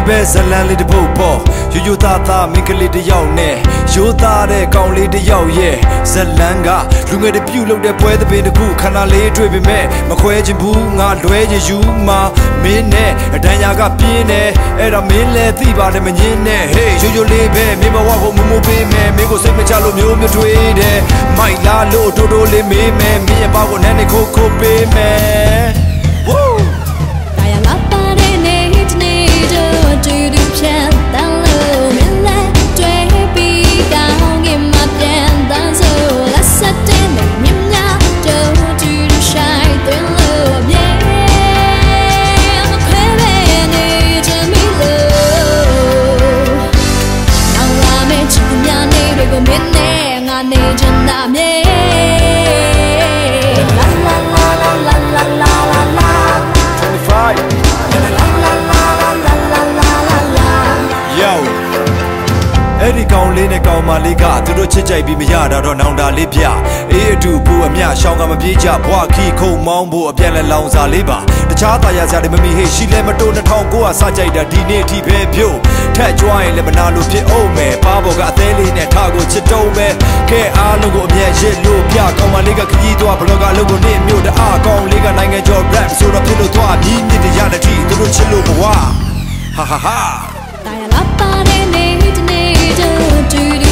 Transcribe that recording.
ပဲဇလန်းလေးတစ်ပုတ်ပေါ်ယူယူသားသားမိန်းကလေးတစ်ယောက်နဲ့ရိုးသားတဲ့ကောင်လေးတစ်ယောက်ရဲ့ဇလန်းကလူငယ်တစ်ပြုတ်လုပ်တဲ့ပွဲတစ်ပင်တစ်ခုခန္ဓာလေးတွေ့ပေမဲ့မခွဲချင်ဘူးငါလွဲချင်ယူမှာမင်းနဲ့အတန်ညာကပြင်းနေအဲ့တော့မင်းလည်းသိပါတယ်မငင်းနဲ့ Hey ရိုးရိုးလေးပဲမင်းဘဝကိုမမိုးပေးမယ်မင်းကိုစိတ်မချလို့မျိုးမျိုးတွေးတယ်မိုက်လာလို့တိုးတိုးလေးမေးမယ်မင်းရဲ့ဘောက်ကိုနန်းနေခိုးခိုးပေးမယ် Woo တာယာလာပါတဲ့နေ့တနေ့တို့တူတူဖြတ်တန်းလို့မလဲတွေ့ပြီးကောင်းကင်မှာပြန်တန်းဆိုလက်ဆက်တဲ့မြင်များတို့တူတူရှိုင်းသွင်းလို့မြဲမခွဲပဲနေချင်မိလို့နောင်လာမယ့်ချစ်များနေတွေကိုမင်းနဲ့ငါနေချင်တာမြဲအဲ့ဒီကောင်လေးနဲ့ကောင်မလေးကသူတို့ချစ်ကြိုက်ပြီးမရတာတော့နောင်တာလေးပြအေးအတူဘူးအမြရှောင်းကမပြေးကြဘွားခီခုံမောင်းဖို့အပြန်လဲလောင်စာလေးပါတခြားသားရစရာတွေမမီဟေ့ရှိလဲမတိုး2900စကြိုက်တာဒီနေ့အထိပဲဖြို့ထက်ကြွားရင်လည်းမနာလို့ဖြစ်အောင်မယ်ပါဘော်ကအသေးလေးနဲ့ထားကိုချစ်တုံးမယ်ခဲအားလုံးကိုအမြဲရစ်လို့ပြကောင်မလေးကခကြီးသွားဘလော့ကအလုပ်ကိုနေမြို့တအားကောင်လေးကနိုင်ငံကျော် rap ဆိုတော့ဖြစ်လို့သွားမြည်မြစ်တရတဲ့ထိသူတို့ချစ်လို့ဘဝဟာဟာဟာတာယာလာပါတဲ့နေ့တနေ့တို့တူ